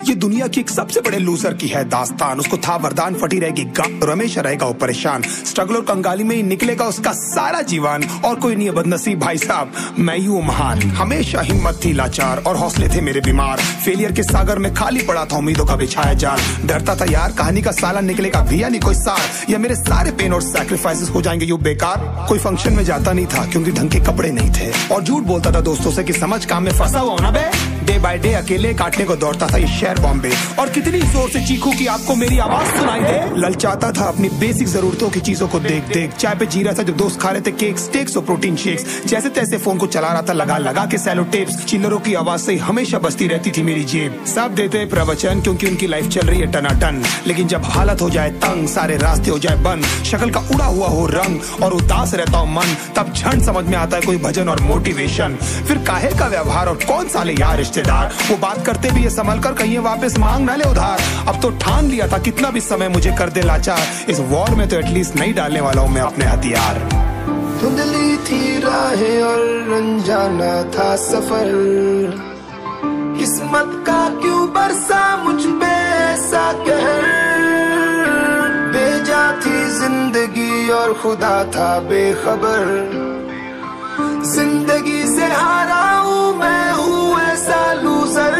ये दुनिया की एक सबसे बड़े लूजर की है दास्तान। उसको था वरदान, फटी रहेगी गम, हमेशा रहेगा वो परेशान। स्ट्रगल और कंगाली में ही निकलेगा उसका सारा जीवन। और कोई नहीं है बदनसीब भाई साहब, मैं ही हूँ महान। हमेशा हिम्मत थी लाचार और हौसले थे मेरे बीमार। फेलियर के सागर में खाली पड़ा था उम्मीदों का बिछाया जाल। डरता था यार कहानी का साला निकलेगा भी या नहीं कोई सार, या मेरे सारे पेन और सैक्रिफाइसेस हो जाएंगे यूं बेकार। कोई फंक्शन में जाता नहीं था क्योंकि ढंग के कपड़े नहीं थे, और झूठ बोलता था दोस्तों से कि समझ काम में फंसा हुआ ना बे। डे बाय डे अकेले काटने को दौड़ता था ये शहर बॉम्बे, और कितनी जोर से चीखूं कि आपको मेरी आवाज सुनाई दे। ललचाता था अपनी बेसिक जरूरतों की चीजों को देख देख। चाय पे जी रहा था जब दोस्त खा रहे थे केक, स्टेक्स और प्रोटीन शेक्स। जैसे तैसे फोन को चला रहा था लगा लगा के सैलो टेप्स। चिल्लरों की आवाज से हमेशा बजती रहती थी मेरी जेब। सब देते प्रवचन क्योंकि उनकी लाइफ चल रही है टनाटन, लेकिन जब हालत हो जाए तंग, सारे रास्ते हो जाए बंद, शक्ल का उड़ा हुआ हो रंग और उदास रहता हो मन, तब क्षण समझ में आता है कोई भजन और मोटिवेशन। फिर काहे का व्यवहार और कौन साले यार रिश्तेदार, वो बात करते भी ये संभल कर कहीं वापस मांग ना ले उधार। अब तो ठान लिया था कितना भी समय मुझे कर दे लाचार, इस वॉर में तो एटलीस्ट नहीं डालने वाला हूँ मैं अपने हथियार। धुंधली थी राहें और अनजाना था सफर, किस्मत का क्यों बरसा मुझ पे ऐसा कहर। बेजा थी जिंदगी और खुदा था बेखबर, जिंदगी से हारा हूँ मैं, हूँ ऐसा लूजर।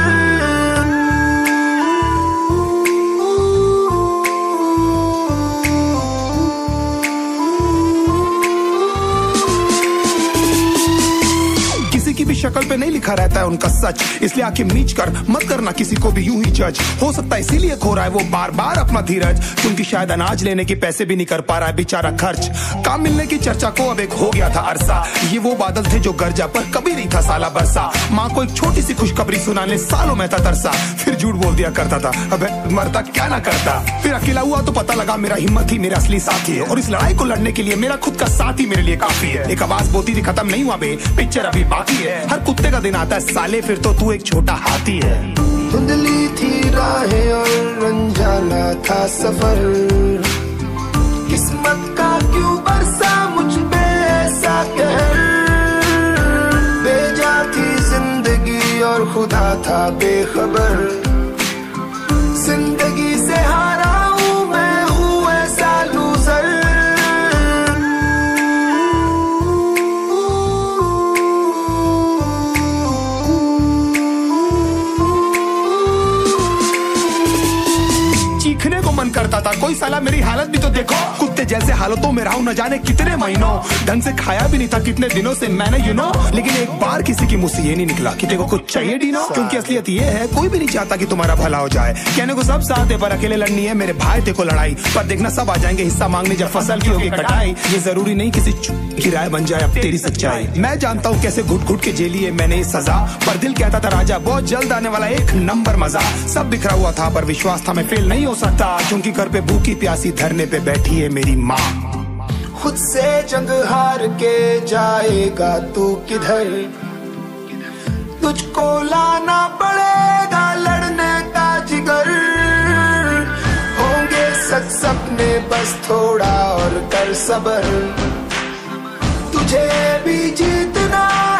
की भी शक्ल पे नहीं लिखा रहता है उनका सच, इसलिए आंखें मीच कर मत करना किसी को भी यूं ही जज। हो सकता है इसीलिए खो रहा है वो बार बार अपना धीरज, क्योंकि शायद अनाज लेने के पैसे भी नहीं कर पा रहा है बेचारा खर्च। काम मिलने की चर्चा को अब एक हो गया था अरसा, ये वो बादल थे जो गरजा पर कभी नहीं था साला बरसा। माँ को एक छोटी सी खुशखबरी सुनाने सालों में था तरसा, फिर झूठ बोल दिया करता था अबे मरता क्या ना करता। फिर अकेला हुआ तो पता लगा मेरा हिम्मत ही मेरा असली साथी है, और इस लड़ाई को लड़ने के लिए मेरा खुद का साथ ही मेरे लिए काफी है। एक आवाज बोलती थी खत्म नहीं हुआ बे, पिक्चर अभी बाकी है। हर कुत्ते का दिन आता है साले, फिर तो तू एक छोटा हाथी है। धुंधली थी राहें और अनजाना था सफर, किस्मत का क्यों बरसा मुझ पे ऐसा कहर। बेजा थी जिंदगी और खुदा था बेखबर, जिंदगी से हारा हूँ मैं, हूँ ऐसा लूजर। चीखने को मन करता था कोई साला मेरी हालत भी तो देखो। कुत्ते जैसे हालतों में रहा हूं न जाने कितने महीनों, ढंग से खाया भी नहीं था कितने दिनों से मैंने लेकिन एक बार किसी की मुंह से ये नहीं निकला कि तेरे को कुछ चाहिए डीनो। क्योंकि असलियत ये है कोई भी नहीं चाहता कि तुम्हारा भला हो जाए। कहने को सब साथ है पर अकेले लड़नी है मेरे भाई तेरे को लड़ाई, पर देखना सब आ जाएंगे हिस्सा मांगने जब फसल की होगी कटाई। ये जरूरी नहीं किसी की राय बन जाए अब तेरी सच्चाई। मैं जानता हूँ कैसे घुट घुट के जेली है मैंने ये सजा, पर दिल कहता था राजा बहुत जल्द आने वाला एक नंबर मजा। सब बिखरा हुआ था पर विश्वास था मैं फेल नहीं हो सकता, क्योंकि घर पे भूखी प्यासी धरने पे बैठी है मेरी माँ। खुद से जंग हार के जाएगा तू किधर, तुझको लाना पड़ेगा लड़ने का जिगर। होंगे सच सपने बस थोड़ा और कर सबर, तुझे भी जीतना